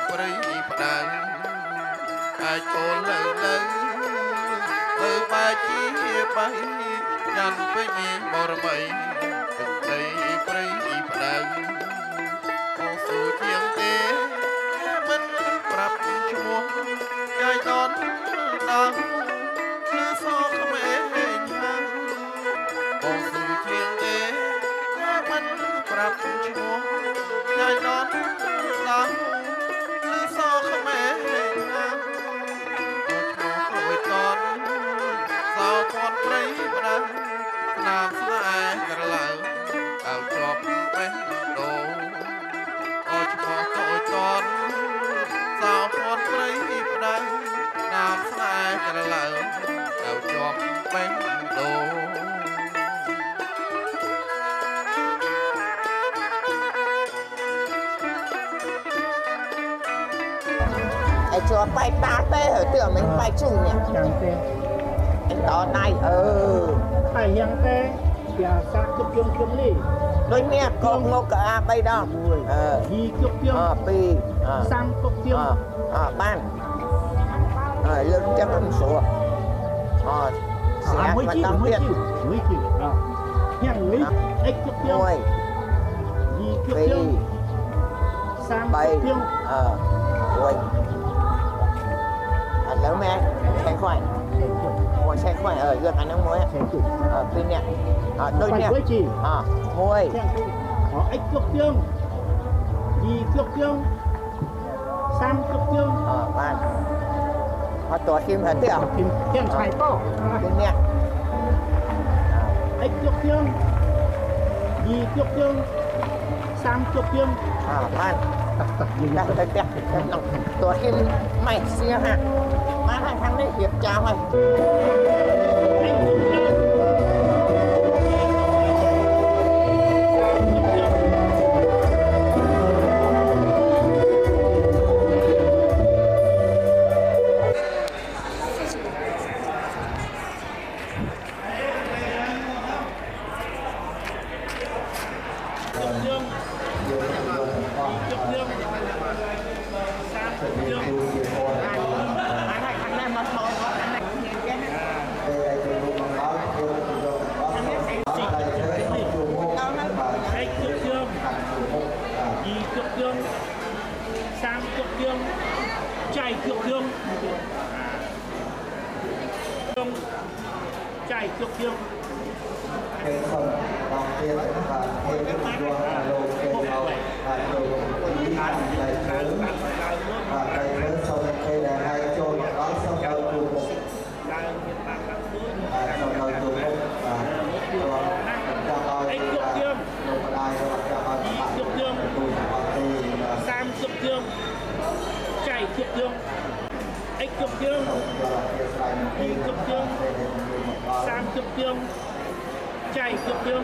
ព្រៃផ្ដាំងអាចកូនលើបែកជាបីចាំពេញបរមីទឹកដីព្រៃផ្ដាំងអូស៊ូជាងទេមិនប្រាប់ឈ្មោះយាយដនដល់គឺសោកក្មេងហាំអូស៊ូជាងទេមិនប្រាប់ឈ្មោះយាយដនដល់គឺសោកក្មេងហាំអូឈ្មោះក្មួយតនសោគាត់ព្រៃផ្ដាំស្នាមស្នេហ៍ក្រឡៅឲ្យជាប់បេះដូងអូឈ្មោះក្មួយតនសោគាត់ព្រៃផ្ដាំស្នាមស្នេហ៍ក្រឡៅឲ្យជាប់បេះដូង cho bay ta tê ở tưởng mình bay chung nhỉ chẳng tê anh đó này phải hiện tê và sát chụp chung chung đi đôi mẹ con ngô cả bay đó đi chụp chung pi sang chụp chung ban lưng chắc không số sẽ mới chịu hiện lý ếch chụp chung đi chụp chung sang chụp chung rồi lớn mẹ xem khoai ngồi xem khoai ở gần anh ông muối pin nè đôi nè muối ếch chụp chung đi chụp chung sang chụp chung bạn họ tổ phim hả tiểu phim chạy to pin nè ếch chụp chung đi chụp chung sang chụp chung bạnตัวที่ไม่เสียฮะมาทางนี้เหยียบจ้าไว้ sang chụp dương chạy chụp dương chạy chụp dương cái phần đầu tiên và thêm cái đua lô cái đầu và đồ ý hành đại thứ và đại thứ sau đây là hai trôi đó sau đầu trụ một sau đầu trụ một và cho tôi là một đài và cho tôi chụp dương sang chụp dương chạy chụp dương ếch chụp dương đi chụp dương sang chụp dương chạy chụp dương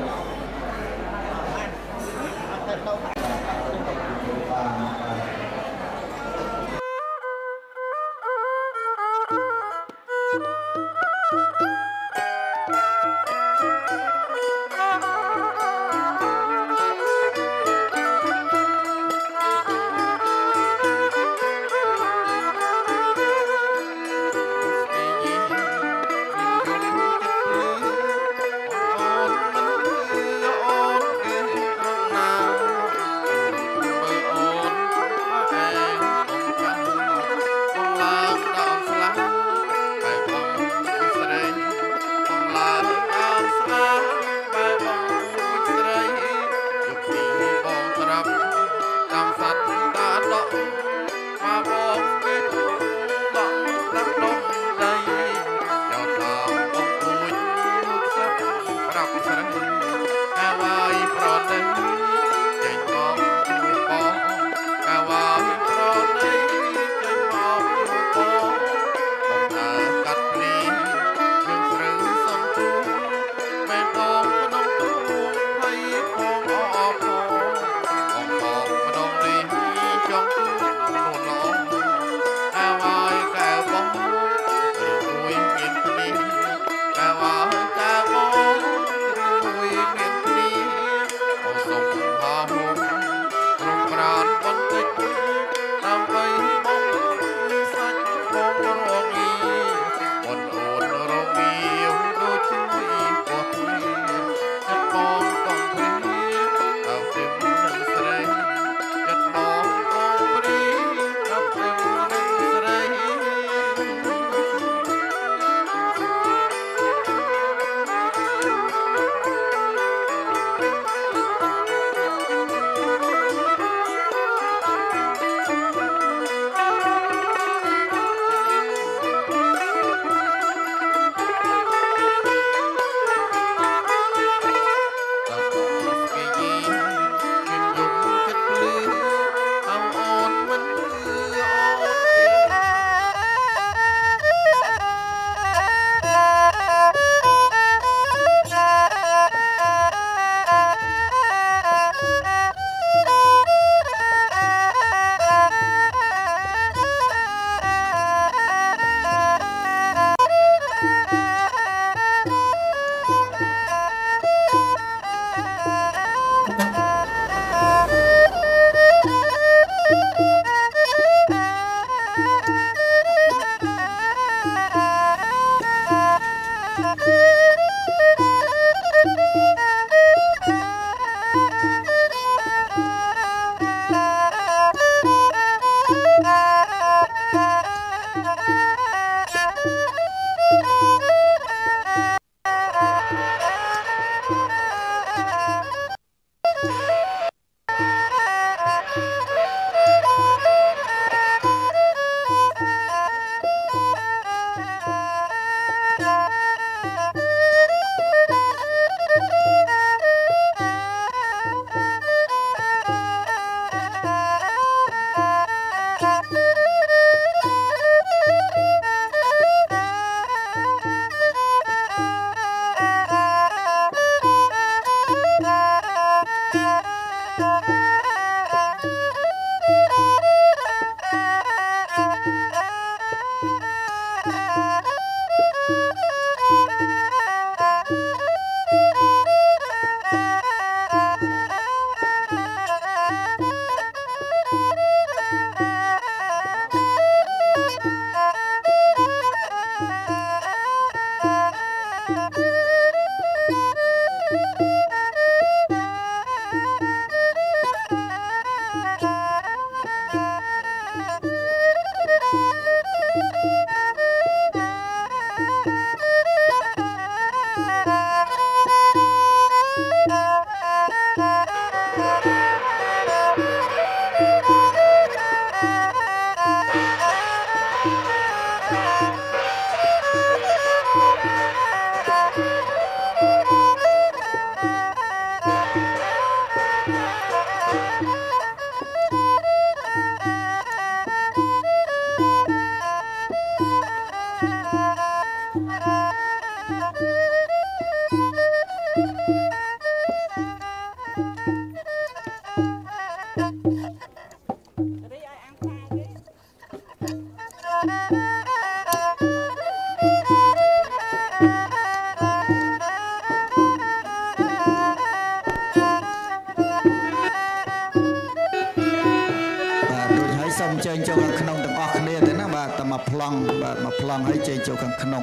ចេញចូលខាងក្នុងទាំងអស់គ្នាទេណាបាទតែមកប្លង់បាទមកប្លង់ឲ្យចេញចូលខាងក្នុង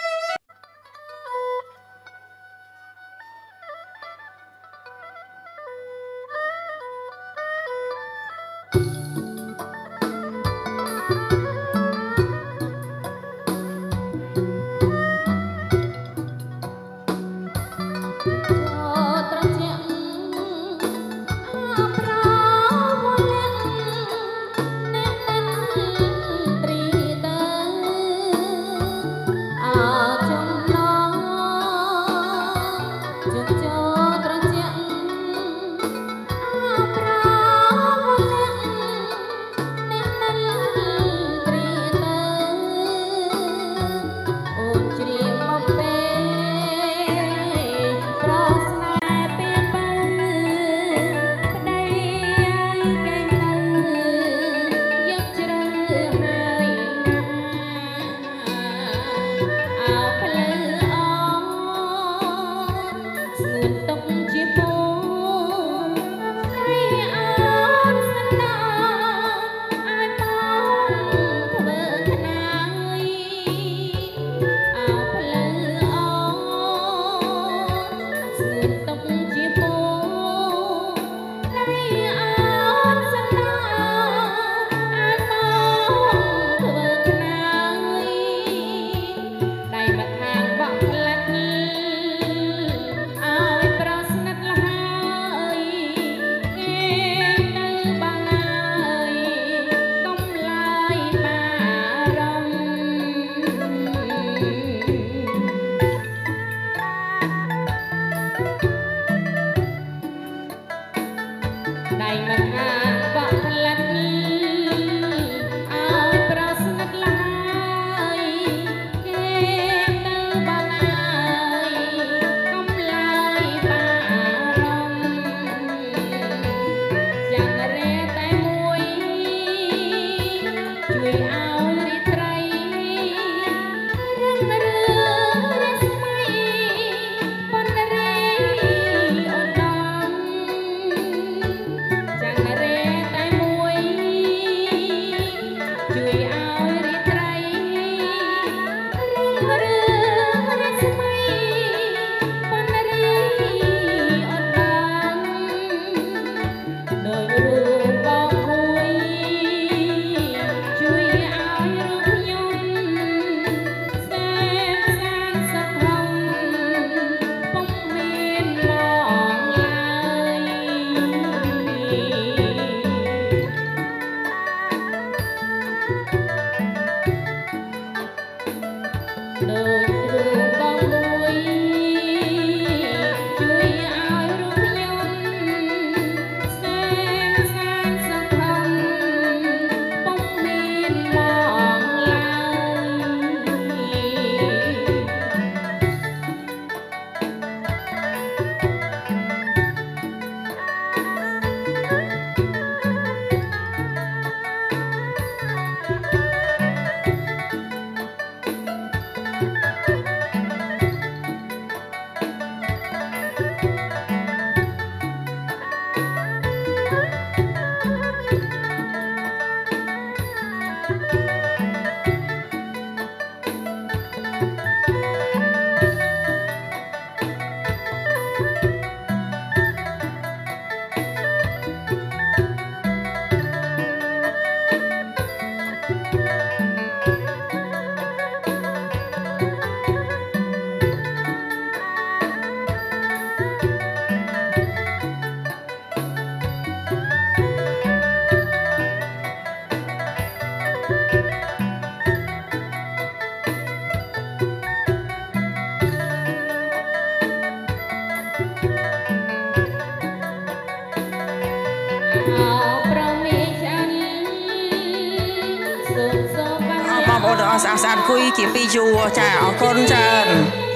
បងប្អូនទាំងអស់ស្អាតស្អាតคุยជាពីរយូរចាអរគុណច្រើន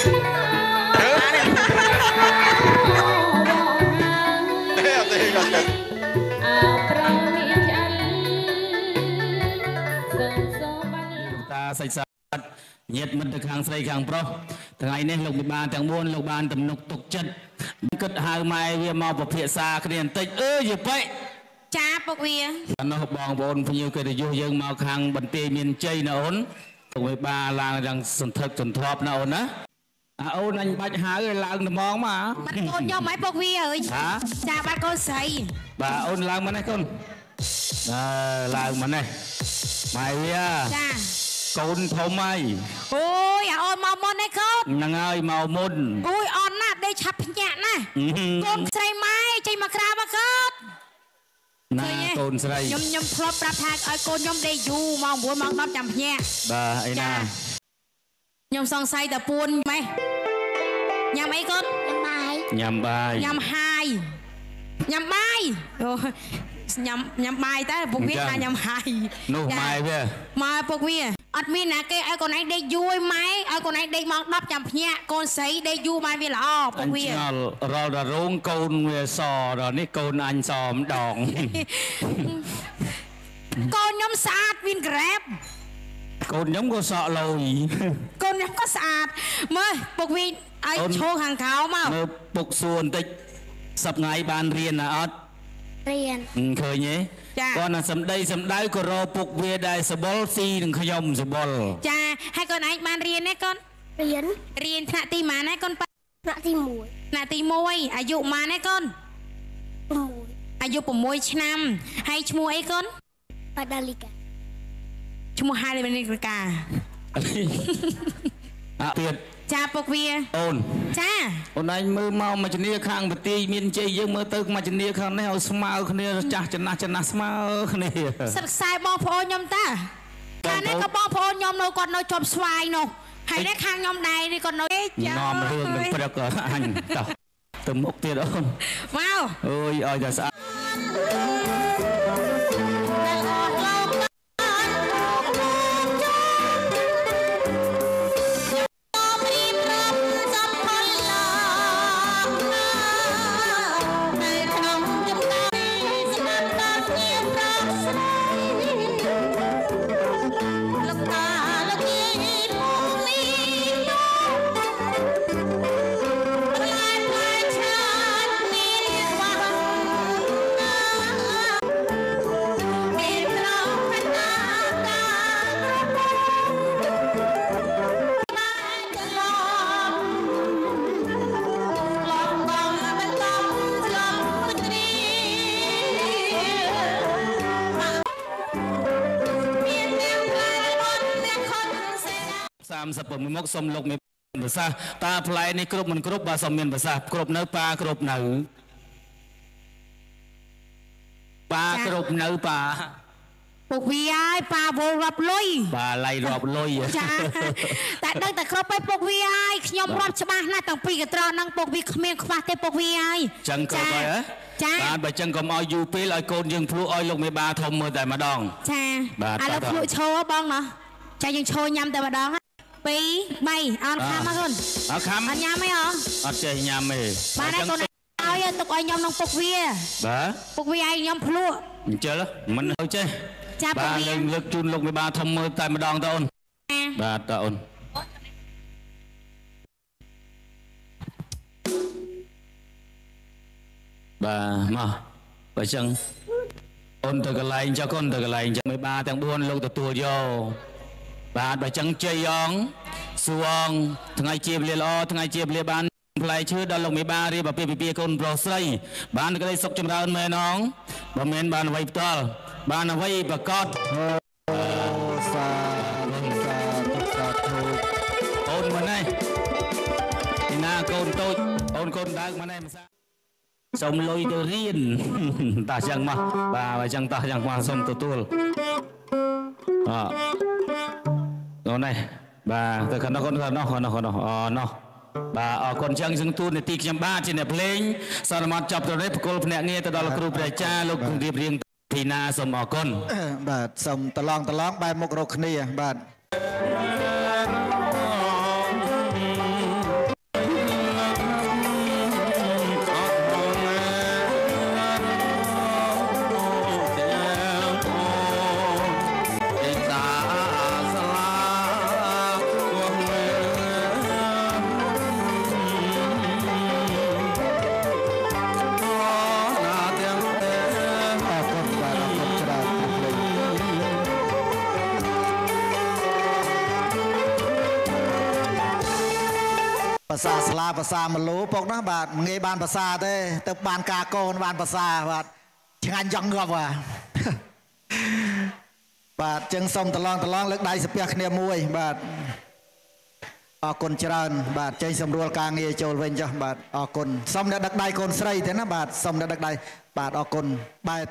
តាសិក្សាញាតិមិត្តទៅខាងស្រីខាងប្រុសថ្ងៃនេះលោកពិបាលទាំង4លោកបានទំនុកទុកចិត្តគិតហៅម៉ែវាមកពិភាក្សាគ្នាបន្តិចយាយប៉ិចាពុកវានោះបងប្អូនភ្ញៀវកិត្តិយសយើងមកខាងបន្ទាយមានជ័យណាអូនពុកវិបាឡើងយ៉ាងសន្ធឹកសន្ធាប់ណាអូនណាអូនអញបាច់ហៅឲ្យឡើងត្មងមកបាត់កូនខ្ញុំឲ្យពុកវាអើយចាបាត់កូនស្រីបាទអូនឡើងមកនេះកូនឡើងមកនេះម៉ែវាចាកូនធំហើយអូយអូនមកមុនឯកូនហ្នឹងហើយមកមុនអូយអូនណាស់ដេកឆាប់ភ្ញាក់ណាកូនស្រីម៉ែចេញមកក្រៅមកកូនណាកូនស្រីខ្ញុំធ្លាប់ប្រាប់ថាឲ្យកូនខ្ញុំដេកយូរម៉ោង9ម៉ោង10ចាំភ្ញាក់បាទអីណាខ្ញុំសង្ស័យតែពួនម៉េះញ៉ាំអីកូនញ៉ាំបាយញ៉ាំហាយញ៉ាំបាយអូញ៉ាំបាយតែពុកវាថាញ៉ាំហាយនោះម៉ែវាម៉ែពុកវាអត់មានណាគេឲ្យកូនឯងដេកយូរម៉ែឲ្យកូនឯងដេកម៉ោង10ចាំភ្ញាក់កូនស្រីដេកយូរម៉ែវាល្អពុកវារលរងកូនវាសដល់នេះកូនអញសម្ដងកូនខ្ញុំស្អាតវិនក្រែបកូនខ្ញុំក៏សក់លុយកូនខ្ញុំក៏ស្អាតមើលពុកវាឲ្យឈោខាងក្រៅមកមើលពុកសួរបន្តិចសប្ងៃបានរៀនណាអត់រៀនឃើញទេគាត់ណាសម្ដីសម្ដៅក៏រពុកវាដែរសបល់ស៊ីនឹងខ្ញុំសបល់ចាហើយកូនឯងបានរៀនទេកូនរៀនថ្នាក់ទីម៉ានទេកូនថ្នាក់ទី1 ថ្នាក់ទី1អាយុម៉ានទេកូនអាយុ6ឆ្នាំហើយឈ្មោះអីកូនបាដាលីកាឈ្មោះហាលីនីកាទៀតចាពុកវាអូនចាអូនឯងមើលមកមកជំនាខាងបន្ទាយមានជ័យយើងមើលទៅមកជំនាខាងនេះឲ្យស្មើគ្នាចាស់ចំណាស់ស្មើគ្នាសិតខ្សែបងប្អូនខ្ញុំតាខាងនេះក៏បងប្អូនខ្ញុំនៅគាត់នៅជាប់ស្វាយនោះហើយនេះខាងខ្ញុំដែរនេះគាត់នៅនាំរឿងនឹងព្រឹកអញតោះទៅមុខទៀតអូនមកអូយឲ្យតែស្អាត30មុខសុំលោកមានប្រសាសន៍តាផ្លែនេះគ្រប់មិនគ្រប់បើសុំមានប្រសាសន៍គ្រប់នៅប៉ាគ្រប់នៅប៉ាគ្រប់នៅប៉ាពុកវាហើយប៉ាវល់រាប់លុយប៉ាឡៃរាប់លុយចាតែដឹងតែគ្រប់ហើយពុកវាហើយខ្ញុំរាប់ច្បាស់ណាស់តាំងពីកត្រហ្នឹងពុកវាគ្មានខ្វះទេពុកវាហើយចឹងគ្រប់ហើយចាបាទបើចឹងកុំឲ្យយូរពេលឲ្យកូនយើងភ្លក់ឲ្យលោកមេបាធំមើលតែម្ដងចាឥឡូវភ្លក់ឈោបងណាចាយើងឈោញ៉ាំតែម្ដង2 3អត់ខាំមកកូនអត់ខាំអត់ញ៉ាំទេអត់ចេះញ៉ាំទេបាទកូនឲ្យទុកឲ្យខ្ញុំនឹងពុកវាបាទពុកវាឲ្យខ្ញុំភ្លក់អញ្ចឹងមិនឲ្យចេះចាពុកវាលើកជូនលោកមេបាធំមើលតែម្ដងតើអូនបាទតើអូនបាទមកបើចឹងអូនទៅកន្លែងចុះកូនទៅកន្លែងចឹងមេបាទាំង4លោកទទួលយកបាទបើចឹងជ័យអងសួងថ្ងៃជាវេលាល្អថ្ងៃជាវេលាបានផ្លែឈើដល់លោកមេបារៀបអាពាហ៍ពិពាហ៍កូនប្រុសស្រីបានក្តីសុខចម្រើនមែនអងបើមិនបានអ្វីផ្ទាល់បានអ្វីប្រកបសាធុអូនមកនេះទីណាកូនតូចអូនកូនដើកមកនេះមិនសាសុំលុយទៅរៀនតោះចឹងមកបាទបើចឹងតោះចឹងមកសុំទទួលអូននេះបាទទៅខាងនោះកូនខាងនោះអូនោះបាទអរគុណចឹងសឹងទូននីតិខ្ញុំបាទជាអ្នកភ្លេងសន្មតចាប់ទៅនេះប្រគល់ភ្នាក់ងារទៅដល់គ្រូព្រះអាចារ្យលោករៀបរៀងពីណាសូមអរគុណបាទសូមតឡងបែរមុខរកគ្នាបាទภาษาสลาภาษามโลปกนะบาดเงยบานภาษาเต้ตึกบานกาโกนบานภาษาบาดงานยังเงือบว่ะบาดจึงส่งตะลองเลิกได้สเปียกเนี่ยมวยบาดออกคนเจริญบาดใจสำรวจกลางเงยโจลเวนจ้ะบาดออกคนสมเด็จดักได้คนใส่เถอะนะบาดสมเด็จดักได้บาดออกคนบาด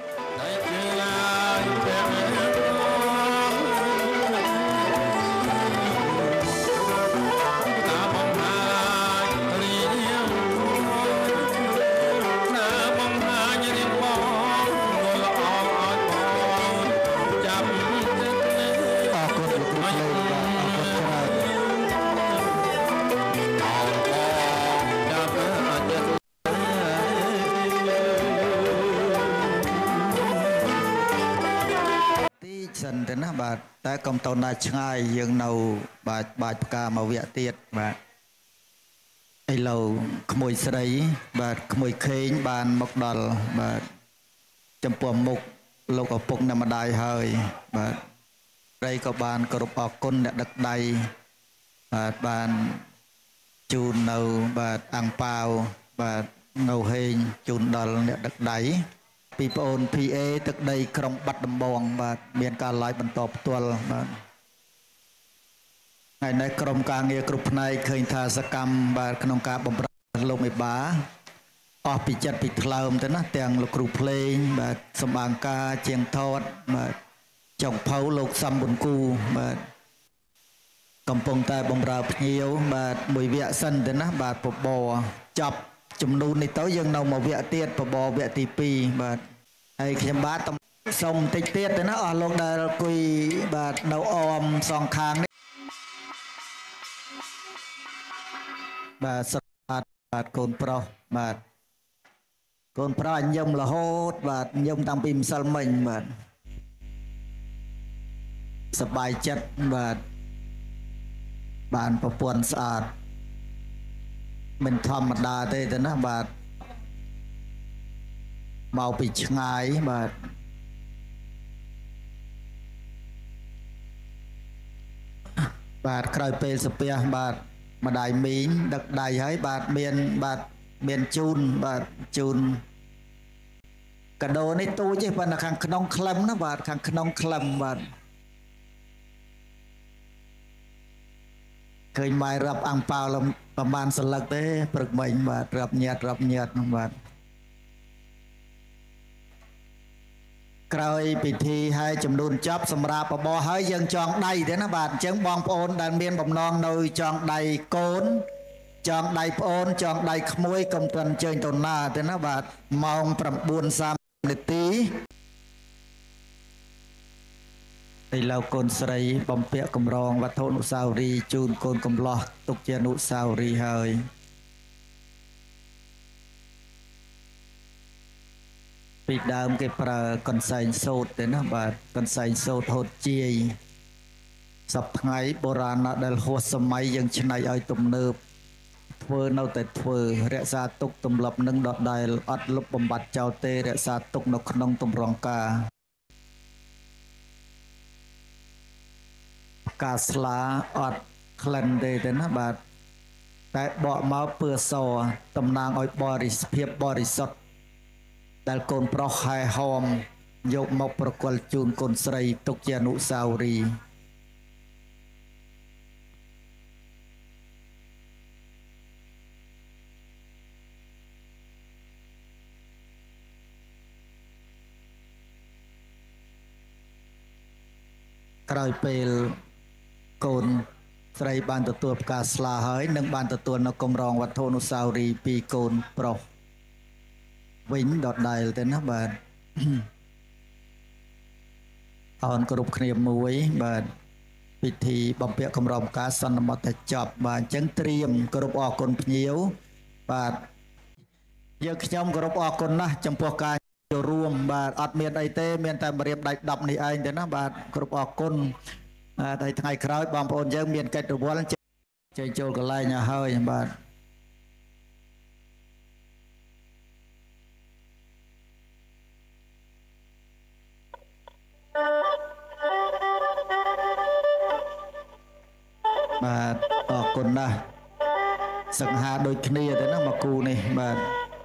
สินแต่นะบาดแต่กำตอนนาชง่ายยังเนาบาดปากกามาเวียเตียดบาดไอเราขโมยสไลบาดขโมยเคงบานมกดอลบาดจำปวมมุกโลกปกนำมาได้เฮยบาดไรก็บานกรุปออกก้นดักใดบานจูนเนาบาดอ่างเปล่าบาดเนาเฮงจูนดอลเนี่ยดักใดปีปอนพีเอตึกใดกรงบัดดำบองบาดเมียนการไล่บรรทบตัวบาดในกรมการเงียกรุปในเคยทาสกรรมบาดขนมกาบำราลงไม่บ้าออกปิจัดปิดเคลมแต่นะแต่งลูกครูเพลงบาดสมางกาเจียงทอดบาดจ่องเผาโลกซ้ำบนกูบาดกำปงแต่บำราเหี่ยวบาดมวยเวียสันแต่นะบาดปบบจับจุ่มนูในโต๊ะยังเอามาเวียเตียดปบบเวียตีปีบาดไอ้เขียมบาดต้องส่งติดเตียดแต่นะออกลงได้คุยบาดเดาออมสองคางบาดสลัดบาดโกนเปราบาดโกนเปราย่มละโหดบาดย่มตามปิมสัลมิงบาดสบายจัดบาดบานประปวนสะอาดเป็นธรรมดาแต่นะบาดเมาปิดง่ายบาดบาดใครเป็นสเปียบาดมาได้มีนดักได้ให้บาดเมียนจูนบาดจูนกระโดในตู้ใช่ปะนะขังขนมคลำนะบาดขังขนมคลำบาดเคยมารับอังเปาลำประมาณสลักเต้ปรึกใหม่บาดรับเนียดบาดกลายพิธีให้จำนวนจับสำราปบให้ยังจองใดเด้นะบาดจังบองโอนดันเมียนบำนองโดยจองใดโกนจองใดโอนจองใดขโมยกำตันเจนตนหน้าเด้นะบาดมองประบุญ3 นาทีไอเราโกนใส่บำเพ็ญกำรองวัฒนนุสาวรีจูนโกนกำลอตุกเจนุสาวรีเฮยปีดามเก็บปลาคอนไซน์โซดเดนะบาดคอนไซน์โซดโหดเจียสับไงโบราณนะเดลหัวสมัยยังชนะไอตุ่มเนิบเฟอร์เนาแต่เฟอร์เรศาตุกตุ่มหลับนึ่งดอดได้อัดลบบำบัดเจ้าเตเรศาตุกนกขนงตุ่มรองกากาสลาอัดคลันเดเดนะบาดแต่เบามาเปื่อซอตำนางอ้อยบริสเพียบบริสุทธิ์แต่โกนเพราะไฮฮอมยกมาประกวดจูนโกนใส่ตุกยานุสาวรีกลายเป็นโกนใส่บานตัวกาสลาเฮยหนึ่งบานตัวนกกรมรองวัฒนุสาวรีปีโกนโปรวิ่งดอดได้แต่นะบาดอ่อนกรุบเขียมมวยบาดพิธีบำเพ็ญกำรองกาสันมัตจับบาดจังเตรียมกรุบออกคนเพียวบาดเยอะขยมกรุบออกคนนะจำพวกการรวมบาดอัดเมียนไอเต้เมียนแต่เรียบได้ดับนี่เองแต่นะบาดกรุบออกคนในทางไกลบางปนเยอะเมียนเกิดตัววันเจโจกไล่เนี่ยเฮ้ยบาดบาดออกคนนะសង្ហាដូចគ្នាទៅណាមកគូនេះបាទ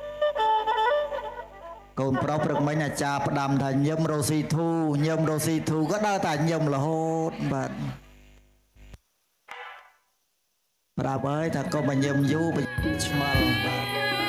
កូនប្រុសព្រឹកមិញអាចារ្យផ្ដាំថាញឹមរស់ស៊ីធូញឹមរស់ស៊ីធូក៏ដើរតែញឹមរហូតបាទប្រាប់ហើយថាក៏មកញឹមយូរទៅឆ្មល់បាទ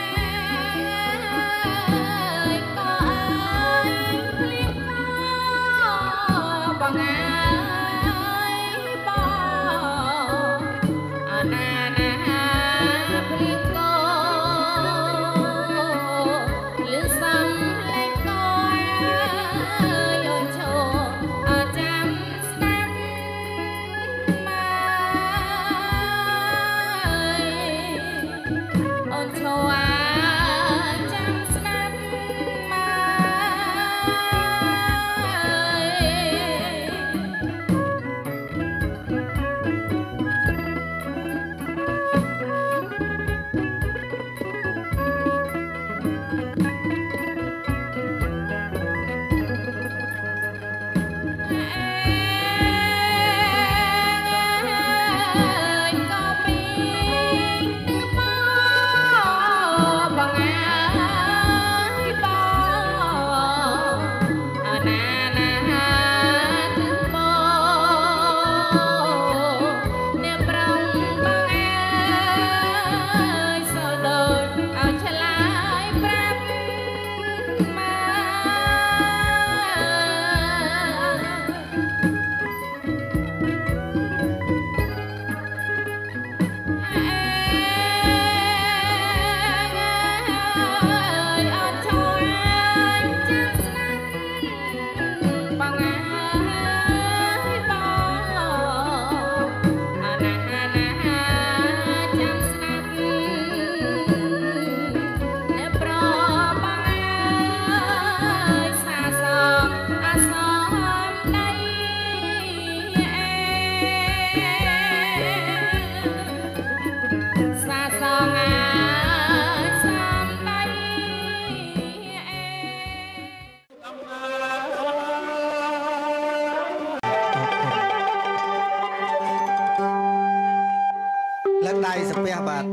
ដៃសាពះបាទ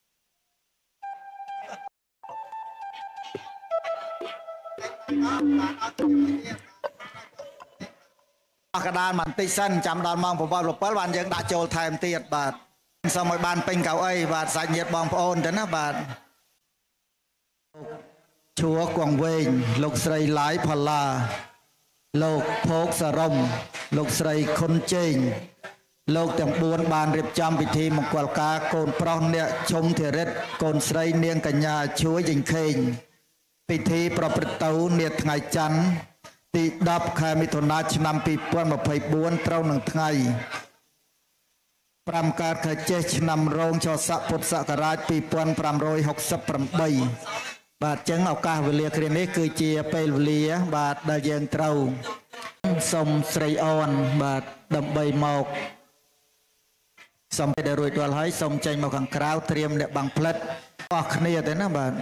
កដាលបន្តិចសិនចាំដល់ម៉ោង7បានយើងដាក់ចូលថែមទៀតបាទសូមឲ្យបានពេញកៅអីបាទសាច់ញាតិបងប្អូនទៅណាបាទឈួរគង់វែងលោកស្រីឡាយផល្លាលោកភោគសរមលោកស្រីខុនជេងលោកទាំង4បានរៀបចំពិធីមង្គលការកូនប្រុសអ្នកឈុំធិរិទ្ធកូនស្រីនាងកញ្ញាជួយយិញខេងពិធីប្រព្រឹត្តទៅនាថ្ងៃច័ន្ទទី10ខែមិថុនាឆ្នាំ2024ត្រូវនឹងថ្ងៃ5កើតខែចេសឆ្នាំរោងចស័កពុទ្ធសករាជ2568បាទចឹងឱកាសវេលាគ្រានេះគឺជាពេលវេលាបាទដែលយើងត្រូវសូមស្រីអនបាទដើម្បីមកសូមពេលដែលរួចរាល់ហើយសូមចេញមកខាងក្រៅត្រៀមអ្នកបាំងផ្លិតអស់គ្នាទៅណាបាទ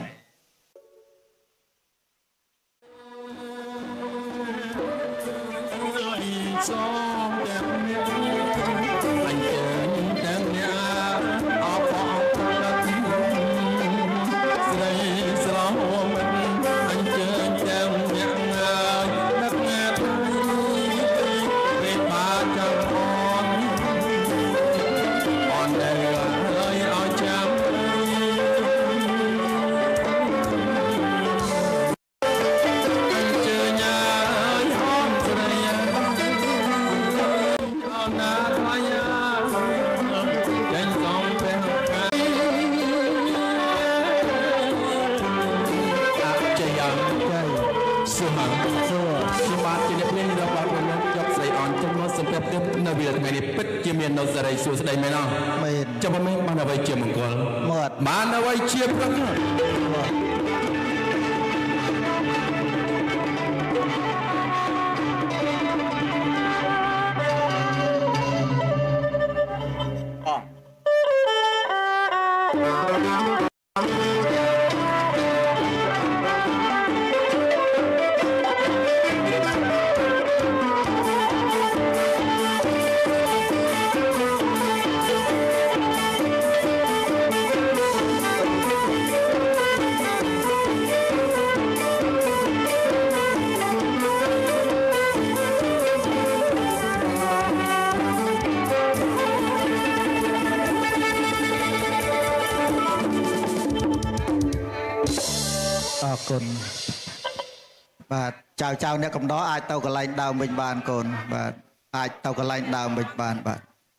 នៅវាថ្ងៃនេះពិតជាមាននៅសេរីសួស្តីមែនអត់មែនចាំមិនបានអ្វីជាមង្គលមកបានអ្វីជាប្រកបគុណបាទចៅអ្នកកំដរអាចទៅកន្លែងដើមវិញបានកូនបាទអាចទៅកន្លែងដើមវិញបានបាទ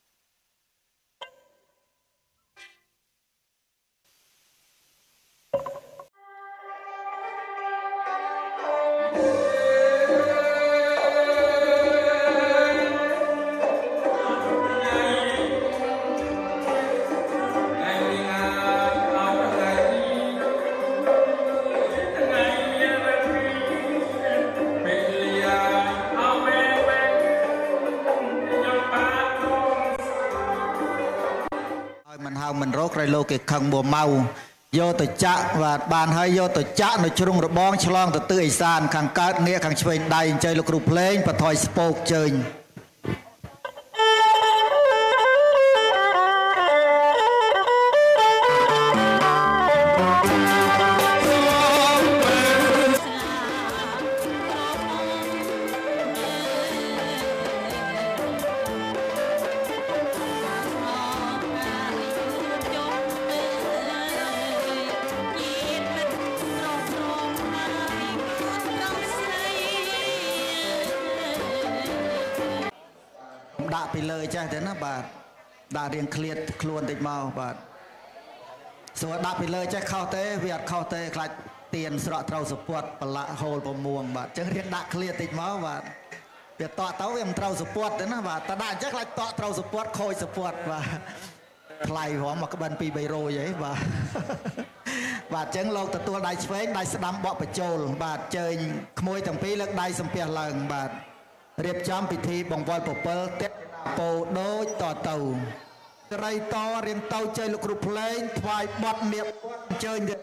មិនរកក្រៃលោកគេខឹងមួម៉ៅយកទៅចាក់បាទបានហើយយកទៅចាក់នៅជ្រុងរបងឆ្លងទៅទិសឦសានខាងកើតងាកខាងឆ្វេងដៃអញ្ជើញលោកគ្រូភ្លេងបថយស្ពោកជើញ ដាក់ពីលើចេះទេណាបាទដាក់រៀងឃ្លាតខ្លួនតិចមកបាទសួរដាក់ពីលើចេះខុសទេវាអត់ខុសទេខ្លាចទៀនស្រក់ត្រូវសពុតប្រឡាក់ហូលប្រមួងបាទអញ្ចឹងរៀងដាក់ឃ្លាតតិចមកបាទវាតក់ទៅវាមិនត្រូវសពុតទេណាបាទតែដាក់អញ្ចឹងខ្លាចតក់ត្រូវសពុតខូចសពុតបាទថ្លៃហ្មងមកក្បិន 2-3 រយហីបាទបាទអញ្ចឹងលោកទទួលដៃឆ្វេងដៃស្ដាំបក់បញ្ចូលបាទជើញក្មួយទាំងពីរលើកដៃសំពះឡើងបាទរៀបចំពិធីបង្វិលពពិលទេពោដូចតទៅត្រីតរៀងទៅជ័យលោកគ្រូភ្លេងថ្វាយបត់នៀបអញ្ជើញទៀត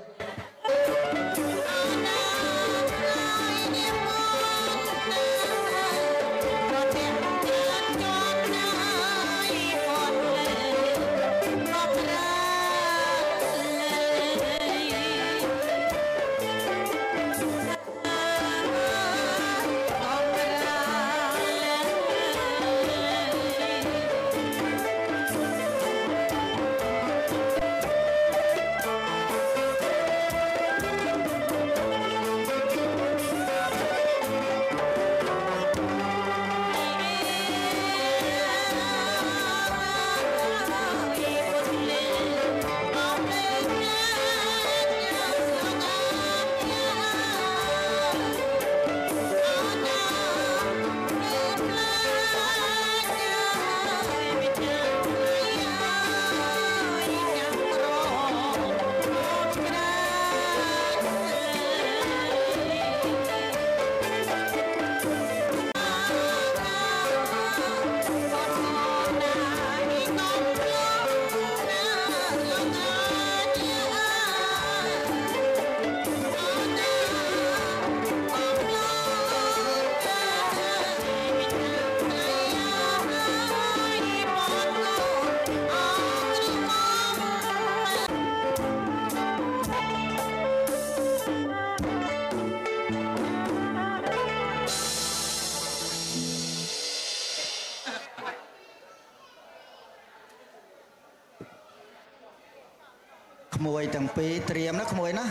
ក្មួយទាំងពីរត្រៀមណាក្មួយណា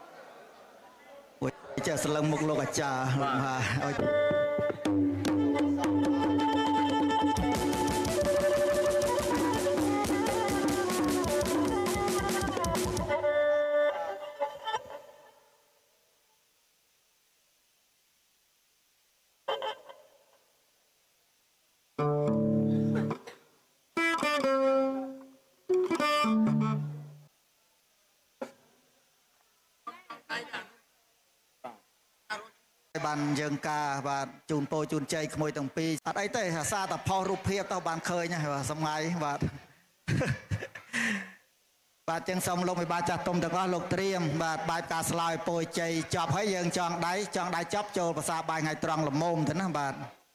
ចេះស្លឹងមុខលោកអាចារ្យបាទបានយើងការបាទជូនពោជូនជ័យក្មួយទាំងពីរអត់អីទេអាសាតែផុសរូបភាពទៅបានឃើញបាទសម័យបាទបាទចឹងសូមលោកមេបាចាស់ទុំទាំងអស់លោកត្រៀមបាទបែបការស្លាយពោជ័យចប់ហើយយើងចងដៃចប់ចូលភាសាបាយថ្ងៃត្រង់ល្មមទៅណាបាទ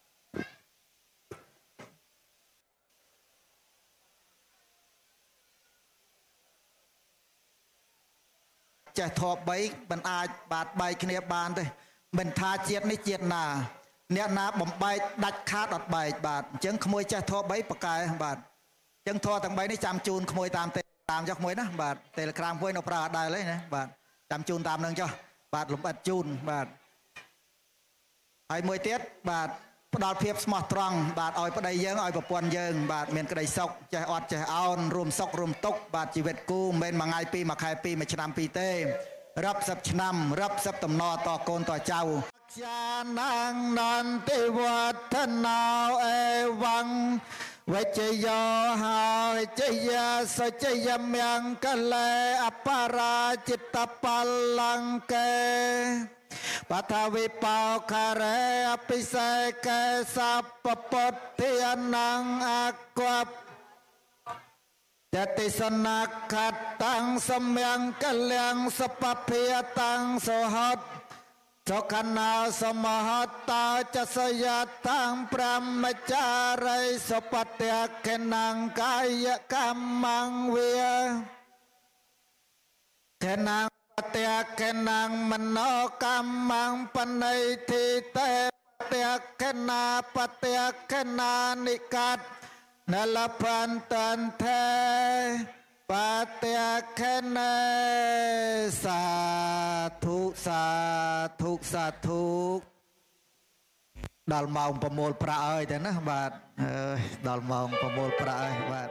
ចេះធប់3មិនអាចបាទបែកគ្នាបានទេមិនថាជាតិនេះជាតិណាអ្នកណាបំបែកដាច់ខាតអត់បែកបាទអញ្ចឹងក្មួយចេះធប់3ប្រកែបាទអញ្ចឹងធប់ទាំង3នេះចាំជូនក្មួយតាមចុះក្មួយណាបាទ Telegram មួយនៅប្រើអត់ដែរទេណាបាទចាំជូនតាមនឹងចុះបាទលំអិតជូនបាទហើយមួយទៀតបាទផ្ដល់ភាពស្មោះត្រង់បាទឲ្យប្តីយើងឲ្យប្រពន្ធយើងបាទមានក្តីសុខចេះអត់ចេះអោនរួមសុខរួមទុក្ខបាទជីវិតគូមិនមែនមួយថ្ងៃពីរមួយខែពីរមួយឆ្នាំពីរទេរាប់សិបឆ្នាំរាប់សិបតំណតកូនតចៅជាណាងនន្តិវឌ្ឍនោអេវੰវិជ្ជយោហើយជយាសុជយមង្គលេអបរាចិត្តបលង្កេបថាវិបោខារេអភិសេកេសពពុទ្ធានងអគបតតិសនខតាំងសមង្គលៀងសពភាតាំងសហតសុខណាសមហតោចសយតាំងប្រមចារិសុបតិខេណង្កាយកម្មងវាខេណង្បតិខេណង្មនោកម្មងបណៃធិតេបតិខេណាបតិខេណានិកាតនលបន្តន្តេបតិខេនេសាធុសាធុសាធុដល់ម៉ោងប្រមូលប្រាក់ហើយតែណាបាទដល់ម៉ោងប្រមូលប្រាក់ហើយបាទ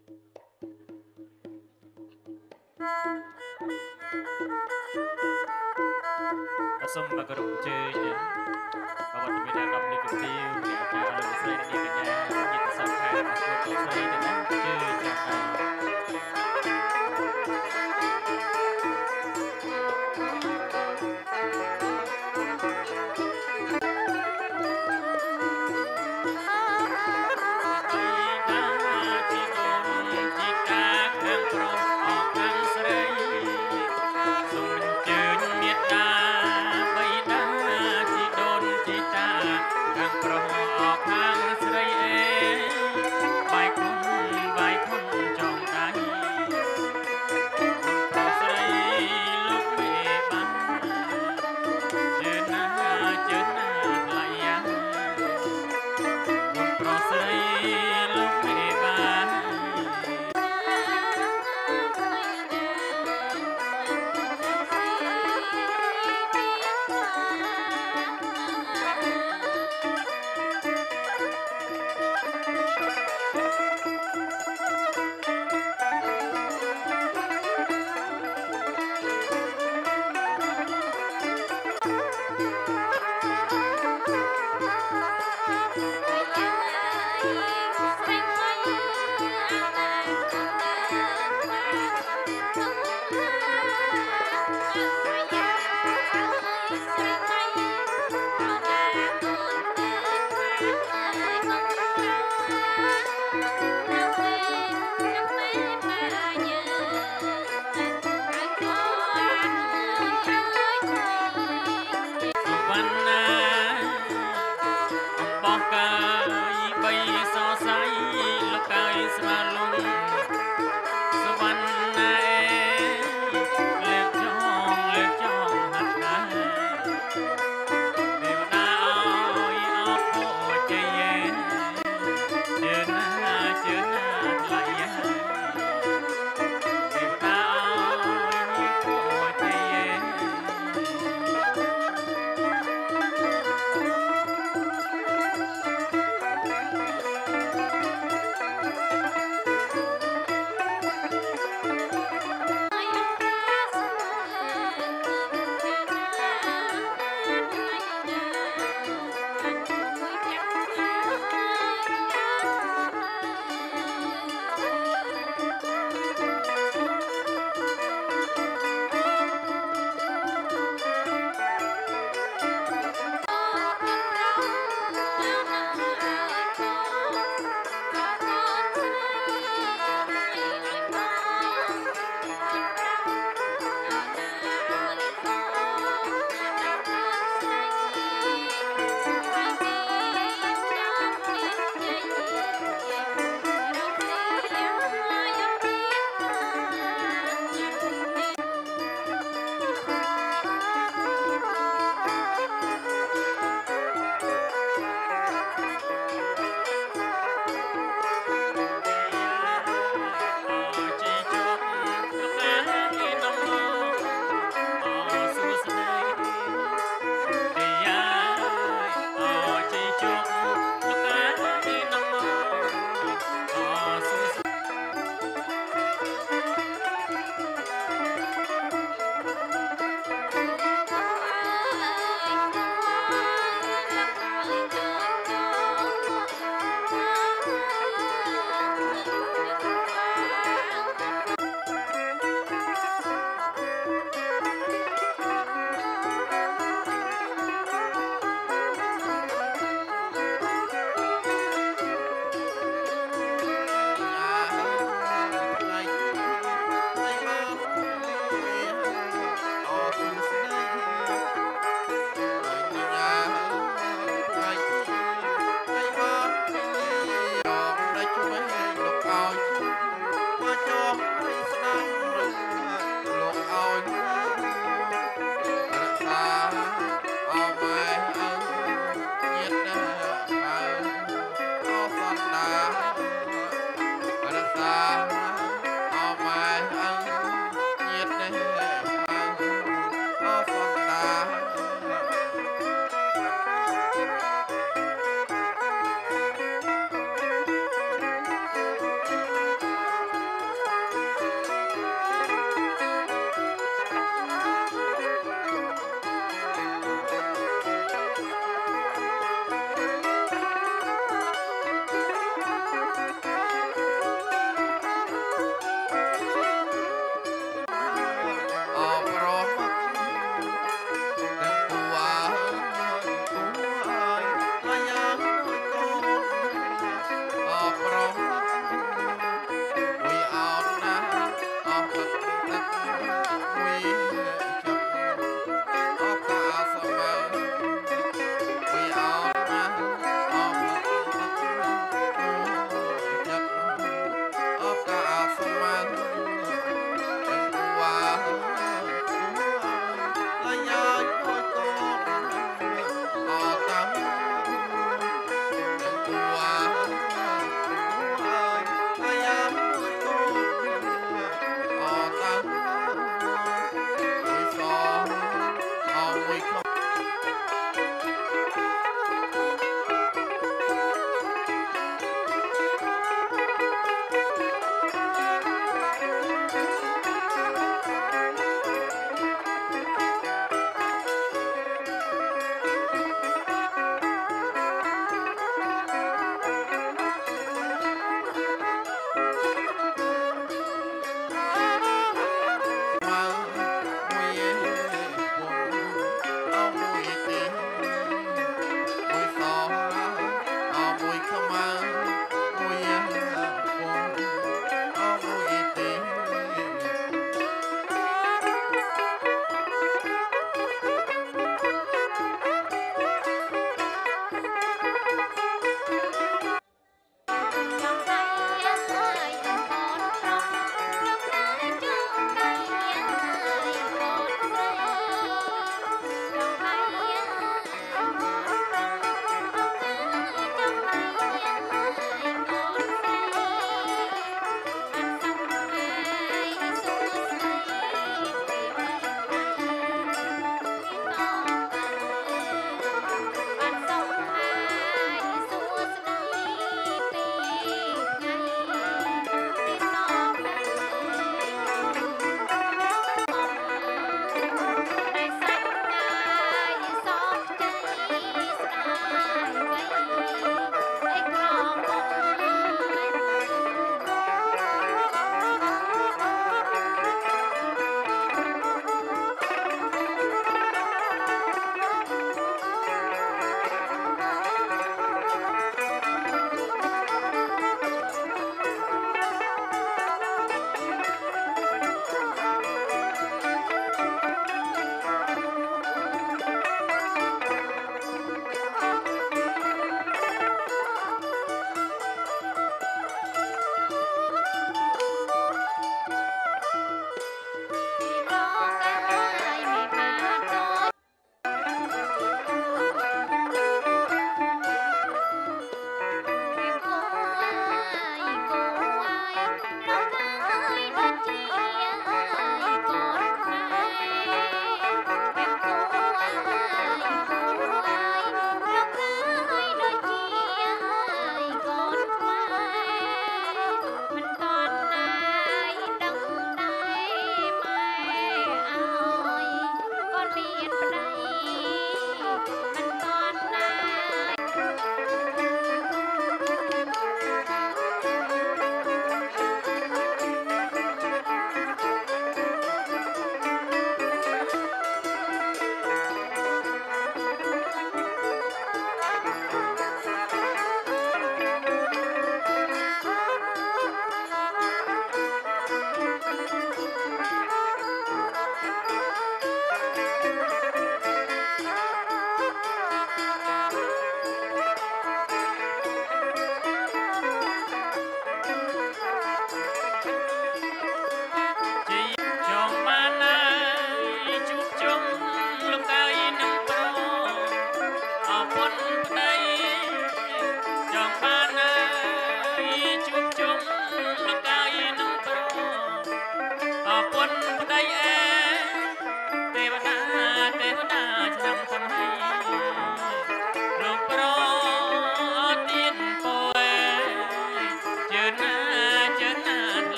សូមមកគោរពអញ្ជើញអវត្តមានអារម្មណ៍នេះគឺទីអ្នកអាចារ្យលោកស្រីនាងកញ្ញាញាតិសង្ឃារបស់លោកស្រីទាំងអស់អញ្ជើញចាំបាន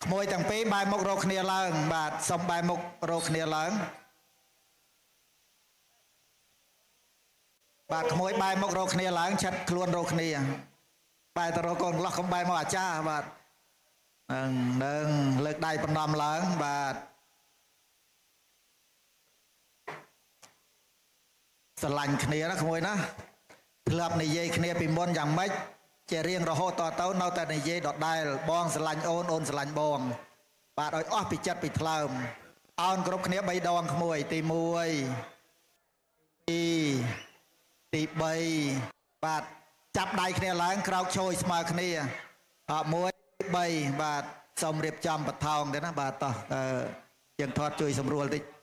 ក្មួយទាំងពីរបែរមុខរកគ្នាឡើងបាទសុំបែរមុខរកគ្នាឡើងបាទក្មួយបែរមុខរកគ្នាឡើងឆាត់ខ្លួនរកគ្នាបែរទៅរកកូនកន្លោះកុំបែរមកអាចារ្យបាទនឹងលើកដៃបណ្ដំឡើងបាទស្រឡាញ់គ្នាណាក្មួយណាធ្លាប់និយាយគ្នាពីមុនយ៉ាងម៉េចជារៀងរហូតតទៅនៅតែនិយាយដដែលបងស្រឡាញ់អូនអូនស្រឡាញ់បងបាទឲ្យអស់ពីចិត្តពីថ្លើមអោនគ្រប់គ្នា3ដងក្មួយទី1ទី3បាទចាប់ដៃគ្នាឡើងក្រោកឈរស្មើគ្នា1 3បាទសូមរៀបចំបថោងទៅណាបាទតោះយើងថតជួយសម្រួលតិច